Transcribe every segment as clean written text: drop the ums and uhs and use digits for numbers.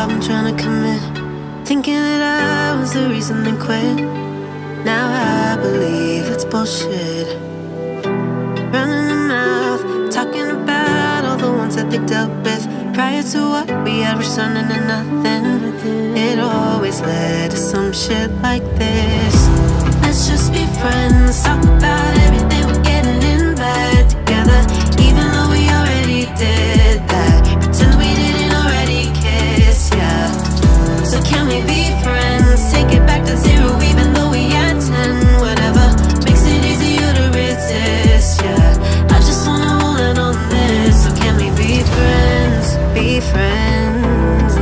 problem trying to commit, thinking that I was the reason they quit. Now I believe it's bullshit. Running their mouth, talking about all the ones that they dealt with. Prior to what we had was turning to nothing. It always led to some shit like this. Let's just be friends, talk about everything we're getting in bed together, even though we already did that. Pretend we didn't already kiss, yeah. So can we be friends? Take it back to zero, even though we had 10. Whatever makes it easier to resist, yeah. I just wanna hold it on this. So can we be friends? Be friends.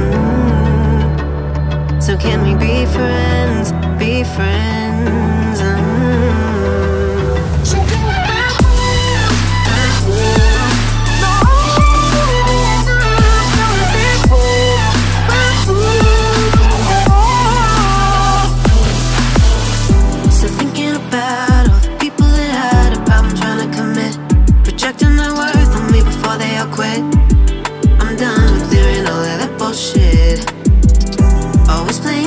So can we be friends? Be friends. So thinking about all the people that had a problem trying to commit, projecting their worth on me before they all quit. I'm done with hearing all of that bullshit. Always playing